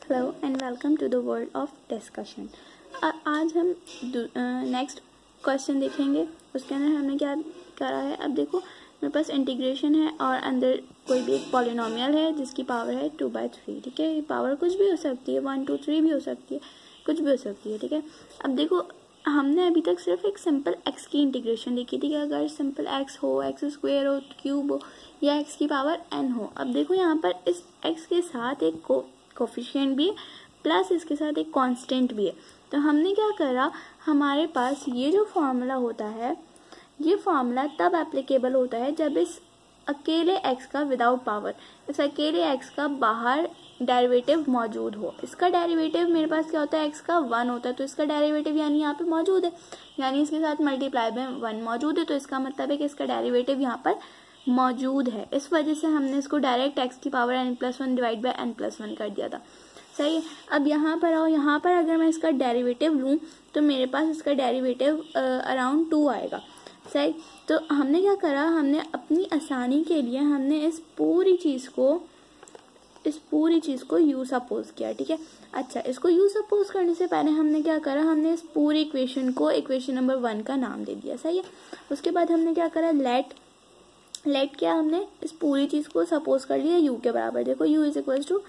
Hello and welcome to the world of discussion. आज हम next question देखेंगे। उसके अंदर हमने क्या करा है, अब देखो मेरे पास इंटीग्रेशन है और अंदर कोई भी एक पॉलिनोमियल है जिसकी पावर है 2/3। ठीक है, ये पावर कुछ भी हो सकती है, 1 2 3 भी हो सकती है, कुछ भी हो सकती है। ठीक है, अब देखो हमने अभी तक सिर्फ एक सिंपल एक्स की इंटीग्रेशन देखी थी कि अगर सिंपल एक्स हो, एक्स स्क्वायर हो, क्यूब हो या एक्स की पावर n हो। अब देखो यहाँ पर इस एक्स के साथ एक कोफिशिएंट भी है प्लस इसके साथ एक कांस्टेंट भी है। तो हमने क्या करा, हमारे पास ये जो फॉर्मूला होता है, ये फॉर्मूला तब एप्लीकेबल होता है जब इस अकेले x का विदाउट पावर, इस अकेले x का बाहर डेरिवेटिव मौजूद हो। इसका डेरिवेटिव मेरे पास क्या होता है, x का 1 होता है, तो इसका डेरिवेटिव यानी यहाँ पे मौजूद है, यानी इसके साथ मल्टीप्लाई में 1 मौजूद है, तो इसका मतलब है कि इसका डेरिवेटिव यहाँ पर मौजूद है। इस वजह से हमने इसको डायरेक्ट x की power n+1 divide by n+1 कर दिया था। सही है, अब यहाँ पर आओ, यहाँ पर अगर मैं इसका डेरिवेटिव लूँ तो मेरे पास इसका डेरिवेटिव अराउंड 2 आएगा। सही, तो हमने क्या करा, हमने अपनी आसानी के लिए हमने इस पूरी चीज़ को u सपोज किया। ठीक है, अच्छा, इसको u सपोज करने से पहले हमने क्या करा, हमने इस पूरी इक्वेशन को इक्वेशन नंबर 1 का नाम दे दिया। सही है, उसके बाद हमने क्या करा, लेट क्या, हमने इस पूरी चीज़ को सपोज कर लिया u के बराबर। देखो u is equal to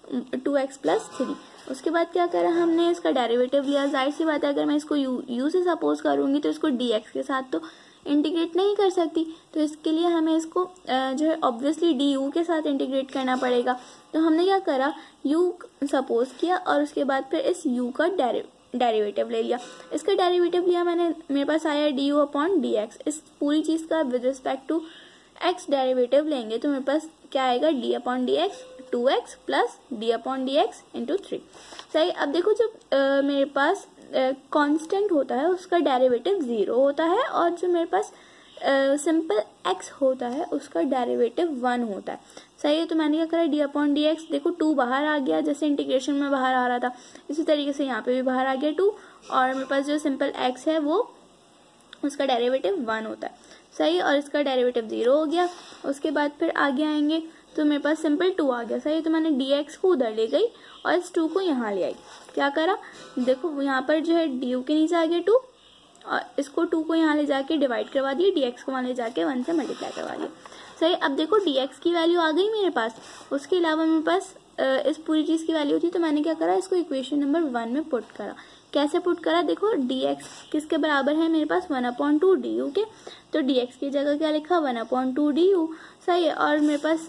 2x+3। उसके बाद क्या करा, हमने इसका डेरिवेटिव लिया। जाहिर सी बात है, अगर मैं इसको u से सपोज करूंगी तो इसको dx के साथ तो इंटीग्रेट नहीं कर सकती, तो इसके लिए हमें इसको जो है ऑब्वियसली du के साथ इंटीग्रेट करना पड़ेगा। तो हमने क्या करा, u सपोज किया और उसके बाद फिर इस u का डेरिवेटिव ले लिया। इसका डेरिवेटिव लिया मैंने, मेरे पास आया du/dx। इस पूरी चीज़ का with respect to x derivative लेंगे तो मेरे पास क्या आएगा, d/dx 2x plus d/dx into 3। सही, अब देखो जब मेरे पास कांस्टेंट होता है उसका डेरिवेटिव 0 होता है और जो मेरे पास सिंपल x होता है उसका डेरिवेटिव 1 होता है। सही है, तो मैंने क्या करा, d/dx, देखो 2 बाहर आ गया, जैसे इंटीग्रेशन में बाहर आ रहा था, इसी तरीके से यहाँ पे भी बाहर आ गया 2, और मेरे पास जो सिंपल x है वो उसका डेरिवेटिव 1 होता है। सही, और इसका डेरिवेटिव 0 हो गया। उसके बाद फिर आगे आएंगे तो मेरे पास सिंपल 2 आ गया। सही, तो मैंने dx को उधर ले गई और इस 2 को यहाँ ले आई। क्या करा, देखो यहाँ पर जो है du के नीचे आ गया 2 और इसको 2 को यहाँ ले जाके डिवाइड करवा दिए, dx को वहाँ ले जाके 1 से मल्टीप्लाई करवा दिया। सही, अब देखो dx की वैल्यू आ गई मेरे पास। उसके अलावा मेरे पास इस पूरी चीज़ की वैल्यू थी, तो मैंने क्या करा, इसको इक्वेशन नंबर 1 में पुट करा। कैसे पुट करा, देखो dx किसके बराबर है मेरे पास, 1/2 du के, तो dx की जगह क्या लिखा, 1/2 du। सही है, और मेरे पास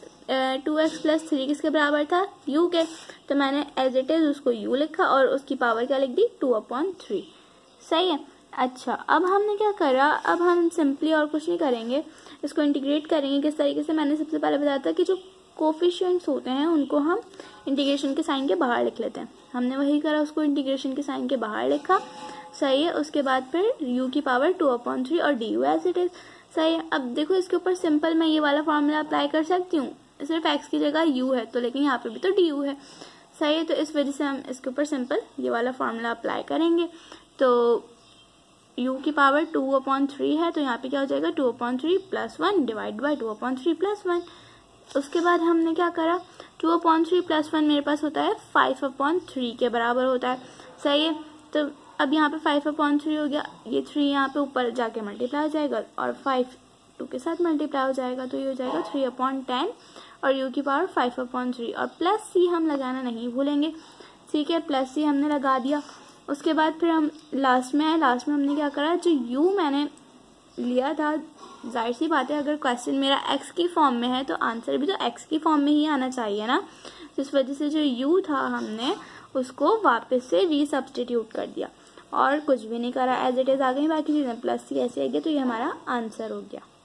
2x+3 किसके बराबर था, u के, तो मैंने एज इट इज उसको u लिखा और उसकी पावर क्या लिख दी, 2/3। सही है, अच्छा, अब हमने क्या करा, अब हम सिंपली और कुछ नहीं करेंगे, इसको इंटीग्रेट करेंगे। किस तरीके से, मैंने सबसे पहले बताया था कि जो कोफिशिएंट्स होते हैं उनको हम इंटीग्रेशन के साइन के बाहर लिख लेते हैं। हमने वही करा, उसको इंटीग्रेशन के साइन के बाहर लिखा। सही है, उसके बाद फिर u की पावर 2/3 और du एज इट इज। सही है, अब देखो इसके ऊपर सिंपल मैं ये वाला फॉर्मूला अप्लाई कर सकती हूँ, सिर्फ x की जगह u है तो, लेकिन यहाँ पे भी तो du है। सही है, तो इस वजह से हम इसके ऊपर सिंपल ये वाला फॉर्मूला अप्लाई करेंगे। तो u की पावर 2/3 है, तो यहाँ पे क्या हो जाएगा, 2/3 + 1 डिवाइड बाय 2/3 + 1। उसके बाद हमने क्या करा, 2/3 + 1 मेरे पास होता है 5/3 के बराबर होता है। सही है, तो अब यहाँ पे 5/3 हो गया, ये 3 यहाँ पे ऊपर जाके मल्टीप्लाई हो जाएगा और 5 2 के साथ मल्टीप्लाई हो जाएगा, तो ये हो जाएगा 3/10 और u की पावर 5/3 और प्लस c हम लगाना नहीं भूलेंगे। ठीक है, प्लस c हमने लगा दिया। उसके बाद फिर हम लास्ट में आए, लास्ट में हमने क्या करा, जो u मैंने लिया था, जाहिर सी बात है अगर क्वेश्चन मेरा x की फॉर्म में है तो आंसर भी तो x की फॉर्म में ही आना चाहिए ना। इस वजह से जो u था हमने उसको वापस से रीसब्स्टिट्यूट कर दिया और कुछ भी नहीं करा, एज इट इज आ गई बाकी चीज़ें, प्लस c ऐसे आ गया, तो ये हमारा आंसर हो गया।